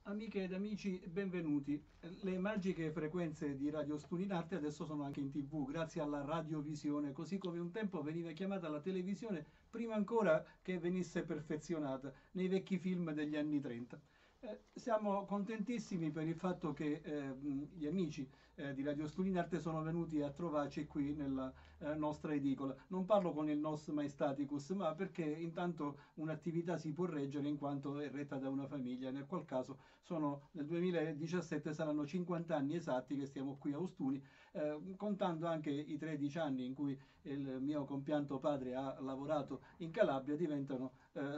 Amiche ed amici, benvenuti. Le magiche frequenze di Radio Stuninarte adesso sono anche in TV, grazie alla radiovisione, così come un tempo veniva chiamata la televisione, prima ancora che venisse perfezionata nei vecchi film degli anni 30. Siamo contentissimi per il fatto che gli amici di Radio Stuninarte sono venuti a trovarci qui nella nostra edicola. Non parlo con il nos maestaticus, ma perché intanto un'attività si può reggere in quanto è retta da una famiglia, nel qual caso nel 2017 saranno 50 anni esatti che stiamo qui a Ostuni, contando anche i 13 anni in cui il mio compianto padre ha lavorato in Calabria, diventano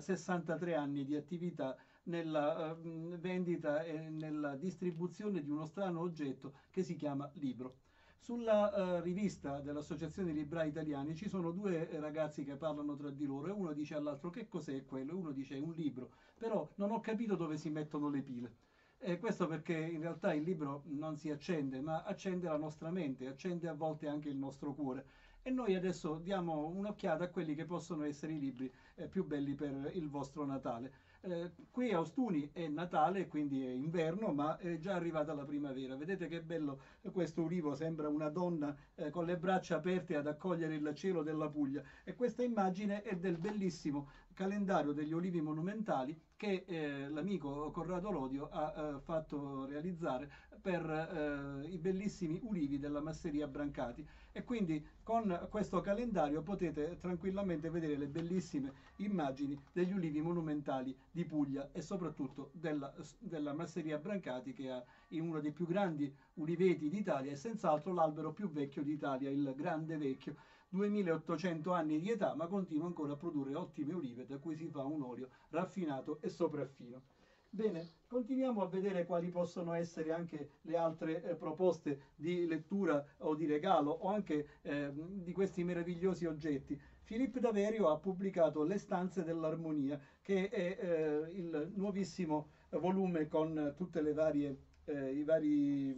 63 anni di attività nella vendita e nella distribuzione di uno strano oggetto che si chiama libro. Sulla rivista dell'Associazione Librai Italiani ci sono due ragazzi che parlano tra di loro e uno dice all'altro che cos'è quello e uno dice è un libro, però non ho capito dove si mettono le pile. E questo perché in realtà il libro non si accende, ma accende la nostra mente, accende a volte anche il nostro cuore. E noi adesso diamo un'occhiata a quelli che possono essere i libri più belli per il vostro Natale. Qui a Ostuni è Natale, quindi è inverno, ma è già arrivata la primavera. Vedete che bello questo ulivo, sembra una donna con le braccia aperte ad accogliere il cielo della Puglia. E questa immagine è del bellissimo calendario degli olivi monumentali che l'amico Corrado Lodio ha fatto realizzare per i bellissimi ulivi della masseria Brancati. E quindi con questo calendario potete tranquillamente vedere le bellissime immagini degli ulivi monumentali di Puglia e soprattutto della masseria Brancati, che ha uno dei più grandi uliveti d'Italia e senz'altro l'albero più vecchio d'Italia, il Grande Vecchio. 2800 anni di età, ma continua ancora a produrre ottime olive da cui si fa un olio raffinato e sopraffino. Bene, continuiamo a vedere quali possono essere anche le altre proposte di lettura o di regalo o anche di questi meravigliosi oggetti. Filippo Daverio ha pubblicato Le stanze dell'armonia, che è il nuovissimo volume con tutte le varie i vari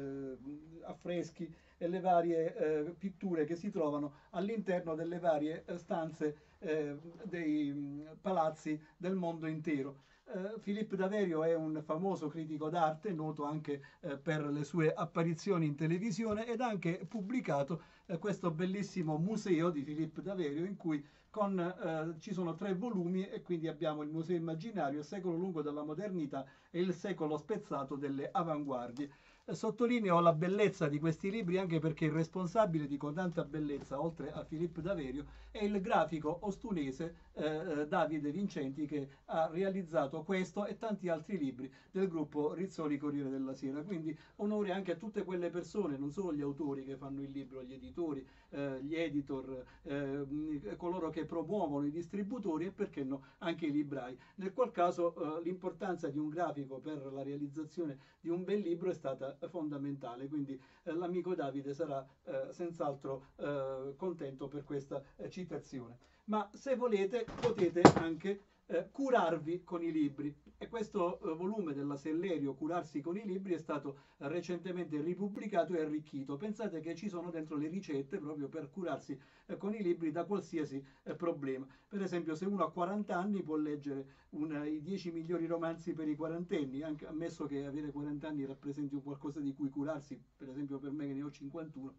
affreschi e le varie pitture che si trovano all'interno delle varie stanze dei palazzi del mondo intero. Filippo Daverio è un famoso critico d'arte, noto anche per le sue apparizioni in televisione, ed ha anche pubblicato questo bellissimo museo di Filippo Daverio in cui ci sono 3 volumi e quindi abbiamo il museo immaginario, il secolo lungo della modernità e il secolo spezzato delle avanguardie. Sottolineo la bellezza di questi libri anche perché il responsabile di tanta bellezza, oltre a Filippo Daverio, è il grafico ostunese Davide Vincenti, che ha realizzato questo e tanti altri libri del gruppo Rizzoli Corriere della Sera. Quindi onore anche a tutte quelle persone, non solo gli autori che fanno il libro, gli editori, gli editor, coloro che promuovono i distributori e perché no anche i librai, nel qual caso l'importanza di un grafico per la realizzazione di un bel libro è stata fondamentale, quindi l'amico Davide sarà senz'altro contento per questa citazione. Ma se volete potete anche curarvi con i libri, e questo volume della Sellerio, Curarsi con i libri, è stato recentemente ripubblicato e arricchito. Pensate che ci sono dentro le ricette proprio per curarsi con i libri da qualsiasi problema. Per esempio, se uno ha 40 anni può leggere i 10 migliori romanzi per i quarantenni, anche ammesso che avere 40 anni rappresenti un qualcosa di cui curarsi. Per esempio per me che ne ho 51,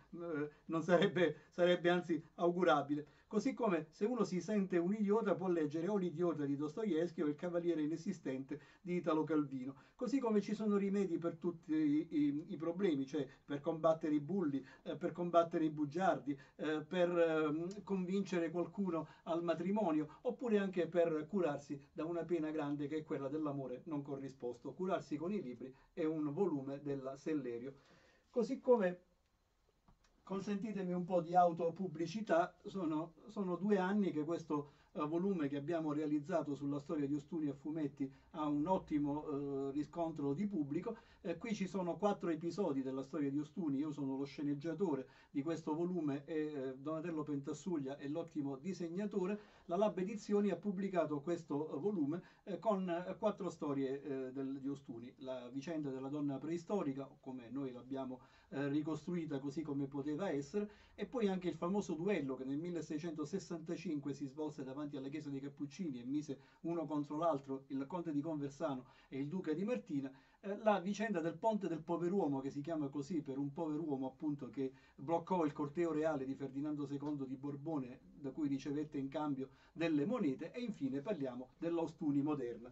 non sarebbe anzi augurabile. Così come se uno si sente un idiota può leggere o l'idiota di Dostoevsky o il cavaliere inesistente di Italo Calvino. Così come ci sono rimedi per tutti i problemi, cioè per combattere i bulli, per combattere i bugiardi, per convincere qualcuno al matrimonio, oppure anche per curarsi da una pena grande che è quella dell'amore non corrisposto. Curarsi con i libri è un volume della Sellerio. Così come consentitemi un po' di autopubblicità, sono 2 anni che questo volume che abbiamo realizzato sulla storia di Ostuni a fumetti ha un ottimo riscontro di pubblico. Qui ci sono 4 episodi della storia di Ostuni, io sono lo sceneggiatore di questo volume e Donatello Pentassuglia è l'ottimo disegnatore. La Lab Edizioni ha pubblicato questo volume con 4 storie di Ostuni: la vicenda della donna preistorica, come noi l'abbiamo ricostruita così come poteva essere, e poi anche il famoso duello che nel 1665 si svolse davanti alla chiesa dei Cappuccini e mise uno contro l'altro il conte di Conversano e il Duca di Martina, la vicenda del ponte del pover'uomo, che si chiama così per un pover'uomo appunto che bloccò il corteo reale di Ferdinando II di Borbone, da cui ricevette in cambio delle monete, e infine parliamo dell'Austuni moderna.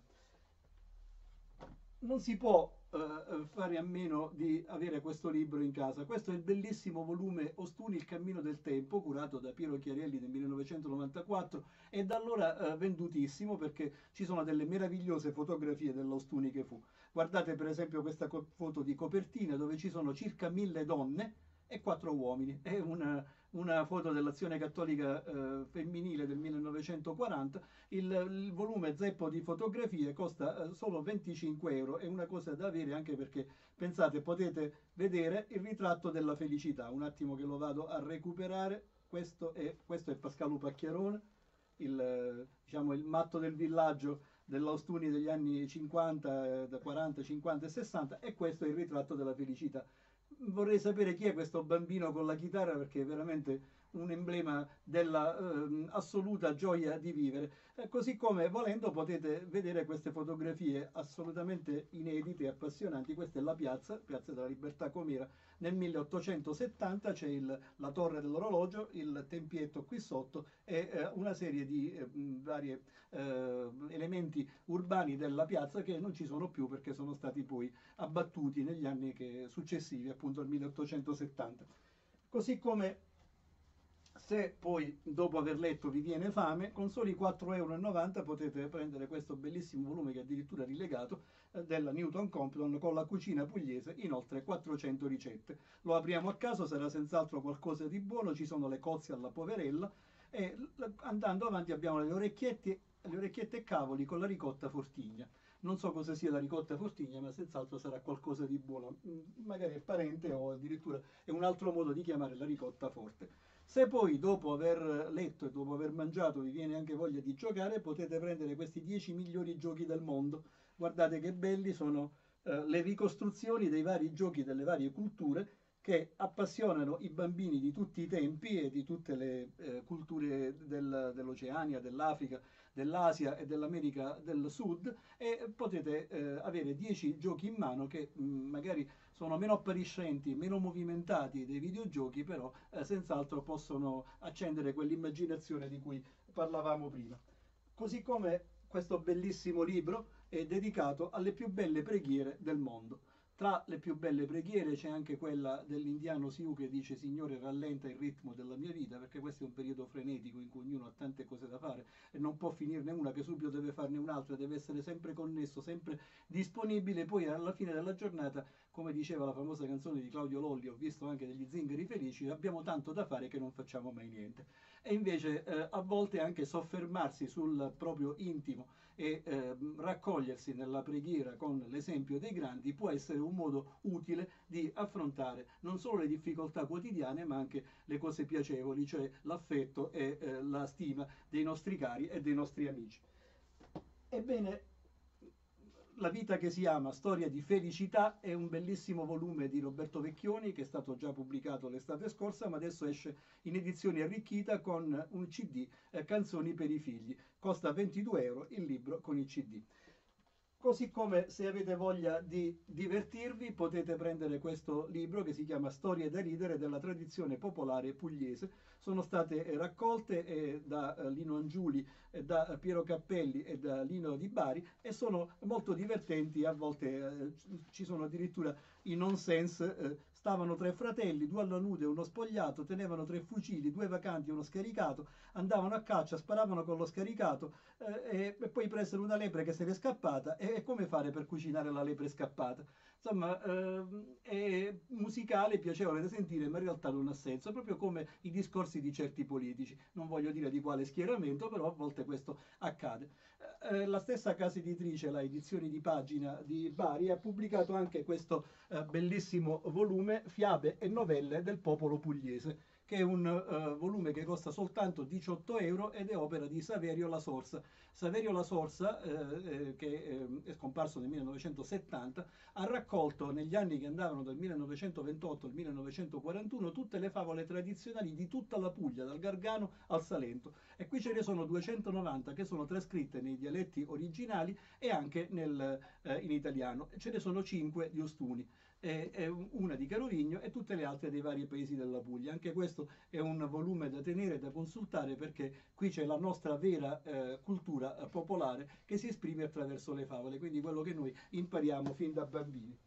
Non si può fare a meno di avere questo libro in casa. Questo è il bellissimo volume Ostuni, il cammino del tempo, curato da Piero Chiarelli nel 1994, e da allora vendutissimo, perché ci sono delle meravigliose fotografie dell'Ostuni che fu. Guardate per esempio questa foto di copertina, dove ci sono circa 1000 donne e 4 uomini. È una foto dell'Azione Cattolica femminile del 1940. Il volume zeppo di fotografie costa solo 25 euro, è una cosa da avere, anche perché, pensate, potete vedere il ritratto della felicità. Un attimo che lo vado a recuperare. Questo è Pascalo Pacchiarone, diciamo, il matto del villaggio dell'Austuni degli anni 50, da 40, 50 e 60, e questo è il ritratto della felicità. Vorrei sapere chi è questo bambino con la chitarra, perché è veramente un emblema della assoluta gioia di vivere. Così come, volendo, potete vedere queste fotografie assolutamente inedite e appassionanti. Questa è la Piazza della Libertà com'era nel 1870, c'è la torre dell'orologio, il tempietto qui sotto, e una serie di vari elementi urbani della piazza che non ci sono più, perché sono stati poi abbattuti negli anni successivi, appunto al 1870. Così come, se poi dopo aver letto vi viene fame, con soli 4,90 euro potete prendere questo bellissimo volume, che è addirittura rilegato, della Newton Compton, con la cucina pugliese in oltre 400 ricette. Lo apriamo a caso, sarà senz'altro qualcosa di buono. Ci sono le cozze alla poverella, e andando avanti abbiamo le orecchiette e cavoli con la ricotta fortigna. Non so cosa sia la ricotta fortigna, ma senz'altro sarà qualcosa di buono. Magari è parente, o addirittura è un altro modo di chiamare la ricotta forte. Se poi, dopo aver letto e dopo aver mangiato, vi viene anche voglia di giocare, potete prendere questi 10 migliori giochi del mondo. Guardate che belli sono le ricostruzioni dei vari giochi delle varie culture, che appassionano i bambini di tutti i tempi e di tutte le culture dell'Oceania, dell'Africa, dell'Asia e dell'America del Sud, e potete avere 10 giochi in mano che magari sono meno appariscenti, meno movimentati dei videogiochi, però senz'altro possono accendere quell'immaginazione di cui parlavamo prima. Così come questo bellissimo libro è dedicato alle più belle preghiere del mondo. Tra le più belle preghiere c'è anche quella dell'indiano Sioux, che dice: Signore, rallenta il ritmo della mia vita, perché questo è un periodo frenetico in cui ognuno ha tante cose da fare e non può finirne una che subito deve farne un'altra, deve essere sempre connesso, sempre disponibile. Poi alla fine della giornata, come diceva la famosa canzone di Claudio Lolli, ho visto anche degli zingari felici, abbiamo tanto da fare che non facciamo mai niente. E invece a volte anche soffermarsi sul proprio intimo e raccogliersi nella preghiera con l'esempio dei grandi può essere un modo utile di affrontare non solo le difficoltà quotidiane, ma anche le cose piacevoli, cioè l'affetto e la stima dei nostri cari e dei nostri amici. Ebbene, La vita che si ama, storia di felicità, è un bellissimo volume di Roberto Vecchioni, che è stato già pubblicato l'estate scorsa, ma adesso esce in edizione arricchita con un CD, Canzoni per i figli. Costa 22 euro il libro con il CD. Così come, se avete voglia di divertirvi, potete prendere questo libro che si chiama Storie da ridere della tradizione popolare pugliese. Sono state raccolte da Lino Angiuli, da Piero Cappelli e da Lino Di Bari, e sono molto divertenti. A volte ci sono addirittura i nonsense. Stavano 3 fratelli, 2 alla nude e 1 spogliato, tenevano 3 fucili, 2 vacanti e 1 scaricato, andavano a caccia, sparavano con lo scaricato e poi presero una lepre che se n'è scappata. E come fare per cucinare la lepre scappata? Insomma, è musicale, piacevole da sentire, ma in realtà non ha senso, proprio come i discorsi di certi politici. Non voglio dire di quale schieramento, però a volte questo accade. La stessa casa editrice, la Edizioni di Pagina di Bari, ha pubblicato anche questo bellissimo volume, Fiabe e novelle del popolo pugliese, che è un volume che costa soltanto 18 euro ed è opera di Saverio La Sorsa. Saverio La Sorsa, che è scomparso nel 1970, ha raccolto negli anni che andavano dal 1928 al 1941 tutte le favole tradizionali di tutta la Puglia, dal Gargano al Salento. E qui ce ne sono 290 che sono trascritte nei dialetti originali e anche in italiano. Ce ne sono 5 di Ostuni, una di Carovigno e tutte le altre dei vari paesi della Puglia. Anche questo è un volume da tenere, da consultare, perché qui c'è la nostra vera cultura popolare che si esprime attraverso le favole, quindi quello che noi impariamo fin da bambini.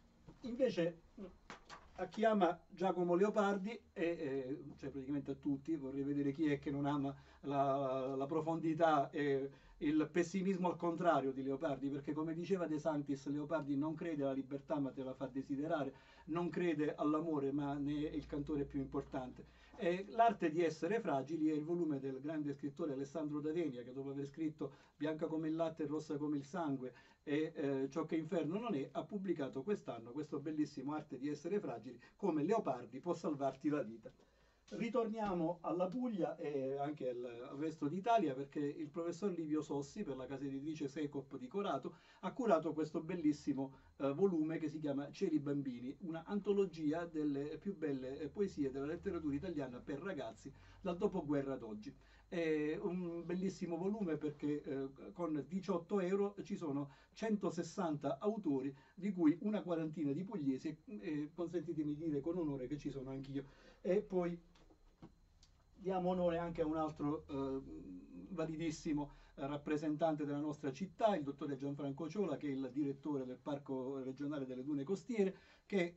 Invece a chi ama Giacomo Leopardi, cioè praticamente a tutti, vorrei vedere chi è che non ama la profondità e il pessimismo al contrario di Leopardi, perché come diceva De Sanctis, Leopardi non crede alla libertà ma te la fa desiderare, non crede all'amore ma ne è il cantore più importante. L'arte di essere fragili è il volume del grande scrittore Alessandro D'Avenia, che dopo aver scritto Bianca come il latte e rossa come il sangue e Ciò che inferno non è, ha pubblicato quest'anno questo bellissimo Arte di essere fragili, come Leopardi può salvarti la vita. Ritorniamo alla Puglia e anche al resto d'Italia, perché il professor Livio Sossi, per la casa editrice Secop di Corato, ha curato questo bellissimo volume che si chiama Cieli Bambini, una antologia delle più belle poesie della letteratura italiana per ragazzi dal dopoguerra ad oggi. È un bellissimo volume perché con 18 euro ci sono 160 autori, di cui una quarantina di pugliesi, e consentitemi di dire con onore che ci sono anch'io. E poi diamo onore anche a un altro validissimo rappresentante della nostra città, il dottore Gianfranco Ciola, che è il direttore del Parco regionale delle Dune Costiere, che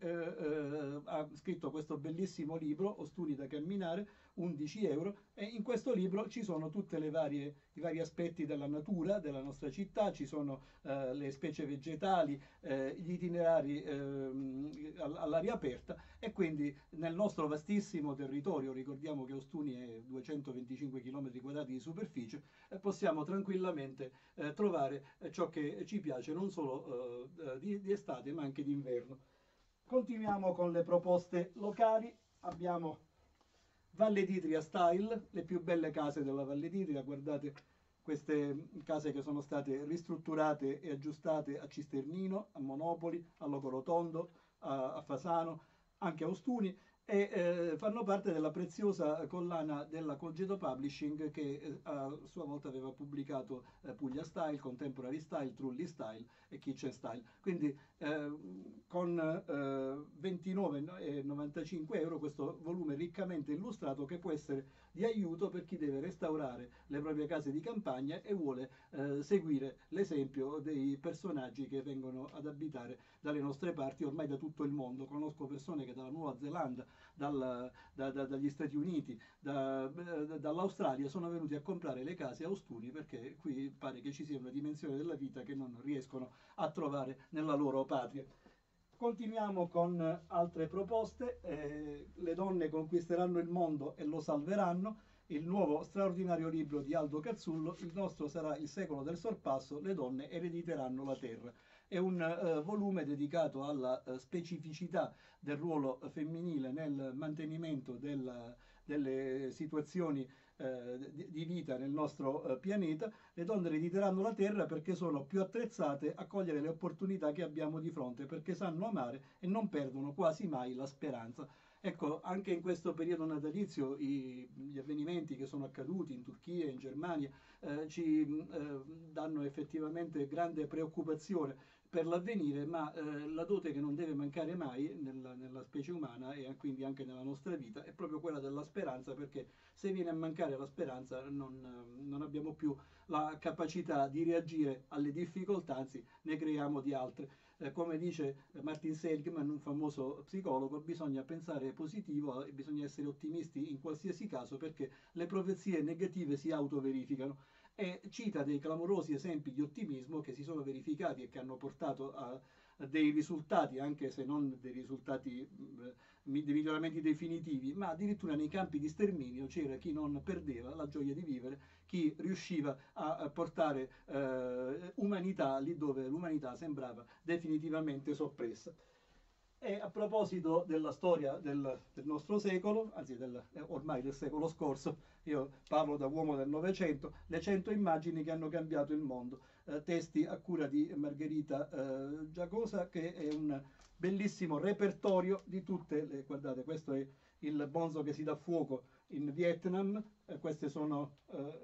ha scritto questo bellissimo libro, Ostuni da camminare, 11 euro, e in questo libro ci sono tutti i vari aspetti della natura della nostra città, ci sono le specie vegetali, gli itinerari all'aria aperta, e quindi nel nostro vastissimo territorio, ricordiamo che Ostuni è 225 km quadrati di superficie, possiamo tranquillamente trovare ciò che ci piace non solo di estate ma anche d'inverno. Continuiamo con le proposte locali. Abbiamo Valle d'Itria Style, le più belle case della Valle d'Itria. Guardate queste case che sono state ristrutturate e aggiustate a Cisternino, a Monopoli, a Locorotondo, a Fasano, anche a Ostuni, e fanno parte della preziosa collana della Congedo Publishing, che a sua volta aveva pubblicato Puglia Style, Contemporary Style, Trulli Style e Kitchen Style. Quindi con 29,95 euro questo volume riccamente illustrato, che può essere di aiuto per chi deve restaurare le proprie case di campagna e vuole seguire l'esempio dei personaggi che vengono ad abitare dalle nostre parti, ormai da tutto il mondo. Conosco persone che dalla Nuova Zelanda, dagli Stati Uniti, dall'Australia sono venuti a comprare le case a Ostuni, perché qui pare che ci sia una dimensione della vita che non riescono a trovare nella loro patria. Continuiamo con altre proposte. Le donne conquisteranno il mondo e lo salveranno, il nuovo straordinario libro di Aldo Cazzullo. Il nostro sarà il secolo del sorpasso, le donne erediteranno la terra. È un volume dedicato alla specificità del ruolo femminile nel mantenimento delle situazioni di vita nel nostro pianeta. Le donne erediteranno la terra perché sono più attrezzate a cogliere le opportunità che abbiamo di fronte, perché sanno amare e non perdono quasi mai la speranza. Ecco, anche in questo periodo natalizio gli avvenimenti che sono accaduti in Turchia e in Germania ci danno effettivamente grande preoccupazione per l'avvenire, ma la dote che non deve mancare mai nella specie umana e quindi anche nella nostra vita è proprio quella della speranza, perché se viene a mancare la speranza non abbiamo più la capacità di reagire alle difficoltà, anzi ne creiamo di altre. Come dice Martin Seligman, un famoso psicologo, bisogna pensare positivo e bisogna essere ottimisti in qualsiasi caso, perché le profezie negative si autoverificano. E cita dei clamorosi esempi di ottimismo che si sono verificati e che hanno portato a dei risultati, anche se non dei risultati di miglioramenti definitivi, ma addirittura nei campi di sterminio c'era chi non perdeva la gioia di vivere, chi riusciva a portare umanità lì dove l'umanità sembrava definitivamente soppressa. E a proposito della storia del nostro secolo, anzi ormai del secolo scorso, io parlo da uomo del Novecento, le 100 immagini che hanno cambiato il mondo, testi a cura di Margherita Giacosa, che è un bellissimo repertorio di tutte le, guardate, questo è il bonzo che si dà fuoco in Vietnam, queste sono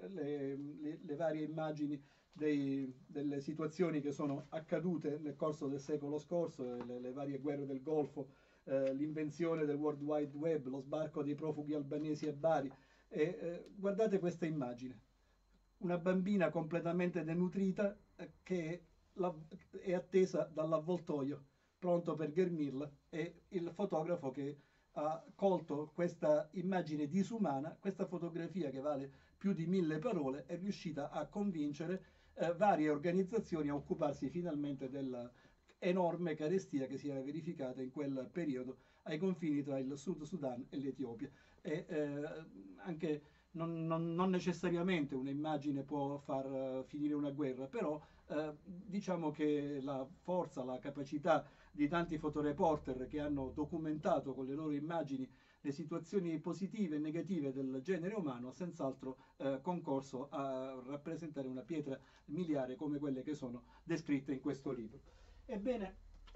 le varie immagini delle situazioni che sono accadute nel corso del secolo scorso, le varie guerre del Golfo, l'invenzione del World Wide Web, lo sbarco dei profughi albanesi a Bari. Guardate questa immagine, una bambina completamente denutrita che è attesa dall'avvoltoio, pronto per ghermirla, e il fotografo che ha colto questa immagine disumana, questa fotografia che vale più di 1000 parole, è riuscita a convincere varie organizzazioni a occuparsi finalmente della enorme carestia che si era verificata in quel periodo ai confini tra il Sud Sudan e l'Etiopia. E anche non necessariamente un'immagine può far finire una guerra, però diciamo che la forza, la capacità di tanti fotoreporter che hanno documentato con le loro immagini le situazioni positive e negative del genere umano, senz'altro concorso a rappresentare una pietra miliare come quelle che sono descritte in questo libro. Ebbene,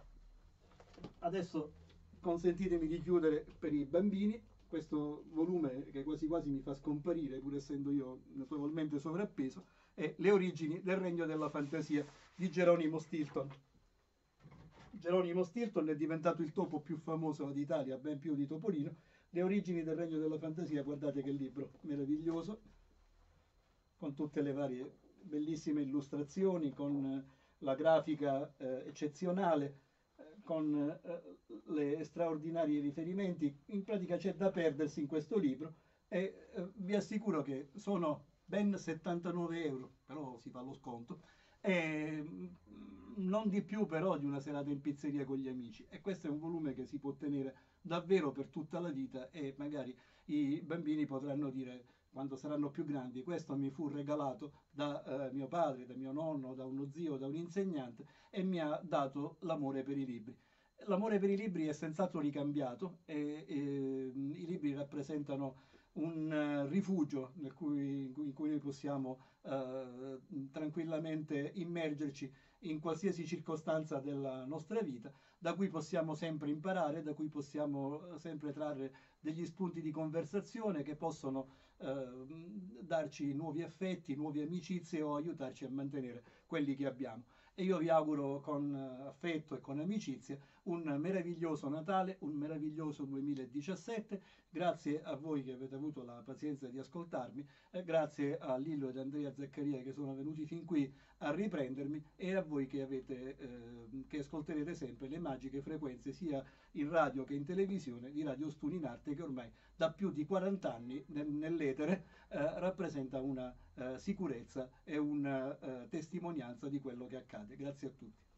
adesso consentitemi di chiudere per i bambini questo volume che quasi quasi mi fa scomparire, pur essendo io notevolmente sovrappeso, è Le origini del regno della fantasia di Geronimo Stilton. Geronimo Stilton è diventato il topo più famoso d'Italia, ben più di Topolino. Le origini del regno della fantasia, guardate che libro meraviglioso, con tutte le varie bellissime illustrazioni, con la grafica eccezionale, con le straordinari riferimenti. In pratica c'è da perdersi in questo libro e vi assicuro che sono ben 79 euro, però si fa lo sconto, e non di più però di una serata in pizzeria con gli amici. E questo è un volume che si può tenere davvero per tutta la vita, e magari i bambini potranno dire, quando saranno più grandi, questo mi fu regalato da mio padre, da mio nonno, da uno zio, da un insegnante, e mi ha dato l'amore per i libri. L'amore per i libri è senz'altro ricambiato, e i libri rappresentano un rifugio in cui noi possiamo tranquillamente immergerci in qualsiasi circostanza della nostra vita, da cui possiamo sempre imparare, da cui possiamo sempre trarre degli spunti di conversazione che possono darci nuovi affetti, nuove amicizie, o aiutarci a mantenere quelli che abbiamo. E io vi auguro con affetto e con amicizia un meraviglioso Natale, un meraviglioso 2017. Grazie a voi che avete avuto la pazienza di ascoltarmi, grazie a Lillo ed Andrea Zaccaria che sono venuti fin qui a riprendermi, e a voi che ascolterete sempre le magiche frequenze sia in radio che in televisione di Radio Stuni in Arte, che ormai da più di 40 anni nell'etere rappresenta una sicurezza e una testimonianza di quello che accade. Grazie a tutti.